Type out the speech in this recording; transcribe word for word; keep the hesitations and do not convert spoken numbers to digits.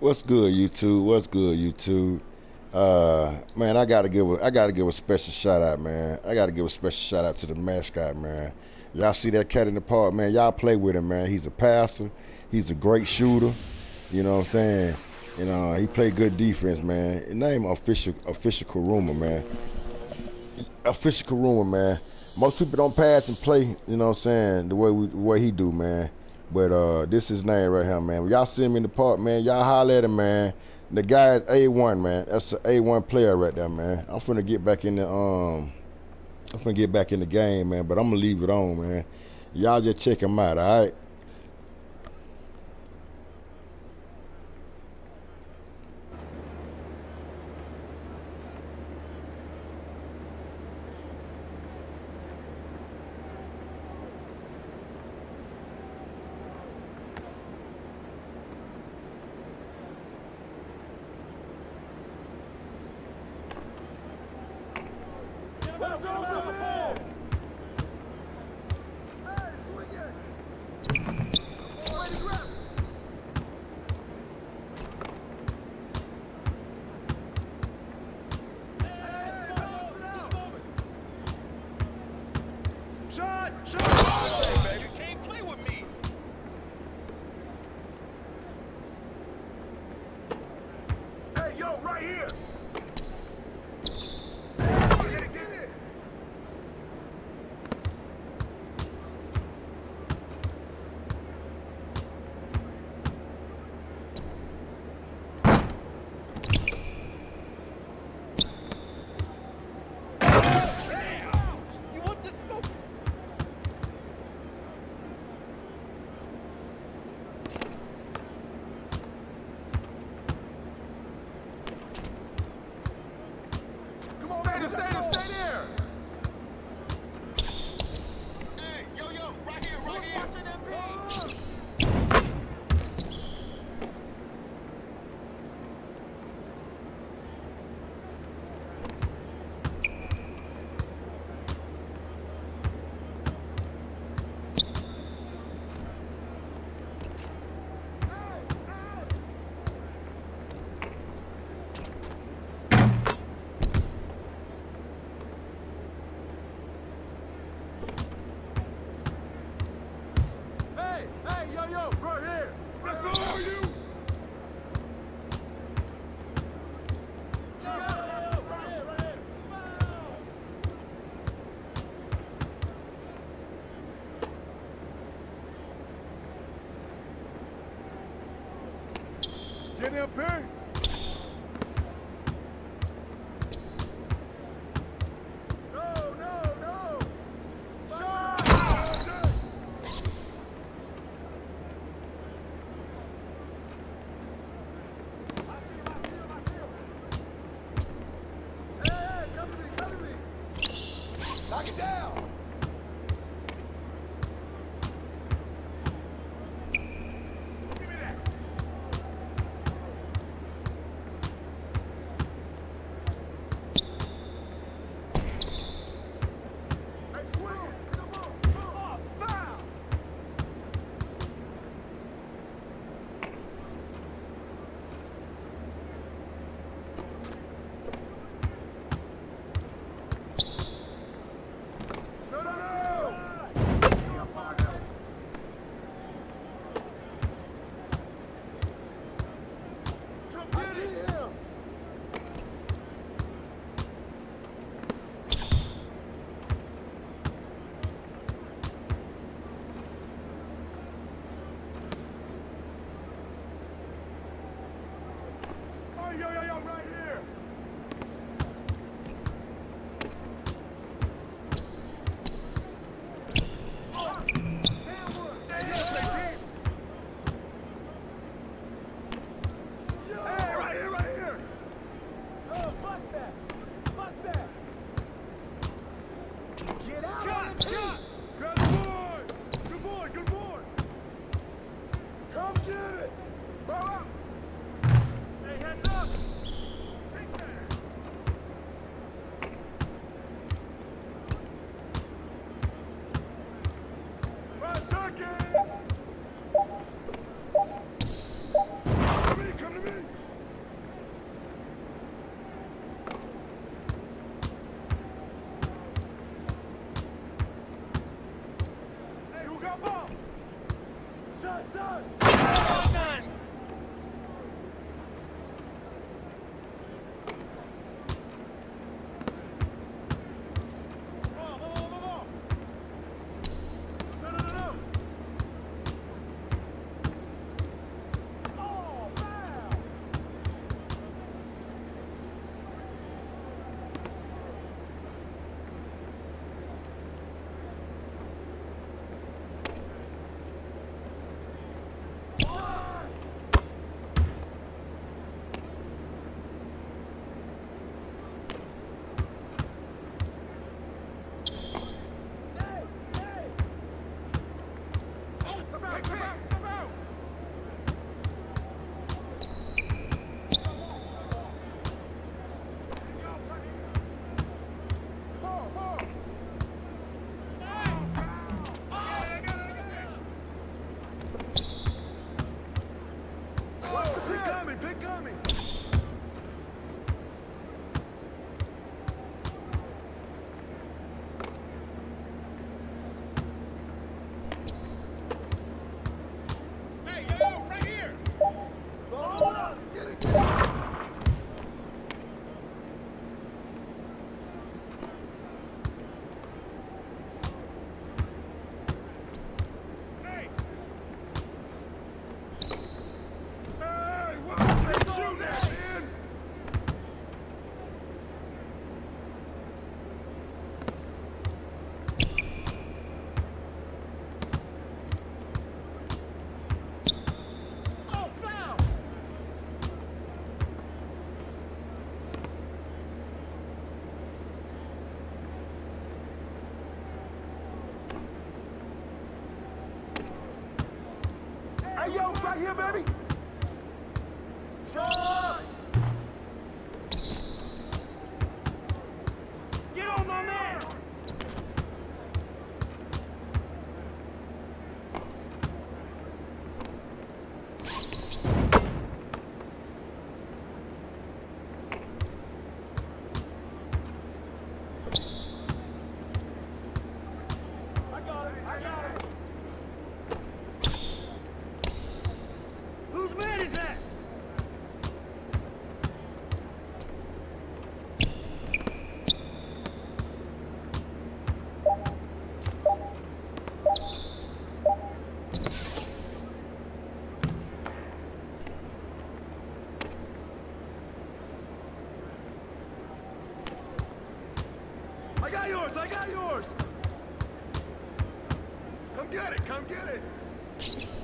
What's good, YouTube? What's good, YouTube? Uh, man, I gotta give a I gotta give a special shout out, man. I gotta give a special shout out to the mascot, man. Y'all see that cat in the park, man? Y'all play with him, man. He's a passer. He's a great shooter. You know what I'm saying? You know, he played good defense, man. His name official official Karuma, man. Official Karuma, man. Most people don't pass and play, you know what I'm saying, the way we the way he do, man. But uh, this is his name right here, man. When y'all see him in the park, man, y'all holler at him, man. The guy is A one, man. That's an A one player right there, man. I'm finna get back in the um, I'm finna get back in the game, man. But I'm gonna leave it on, man. Y'all just check him out, all right? Get up here. No, no, no. Shot! I see him, I see him, I see him. Hey, hey, come to me, come to me. Knock it down. I see him! Oh, yo, yo, yo, right here! Oh! Damn one! Hey, yes, they did! Hey, right here, right here! Oh, bust that! Bust that! Get out! Shot! Shot! Good boy! Good boy! Good boy! Come get it! Bow out! Hey, heads up! Take that! Five seconds! Come to me! Come to me! Right here, baby. Show up. Get on my man. I got it. I got it. Whose man is that? I got yours. I got yours. Come get it. Come get it.